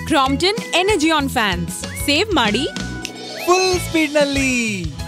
Crompton Energion Fans. Save ಮಾಡಿ full speed ನಲ್ಲಿ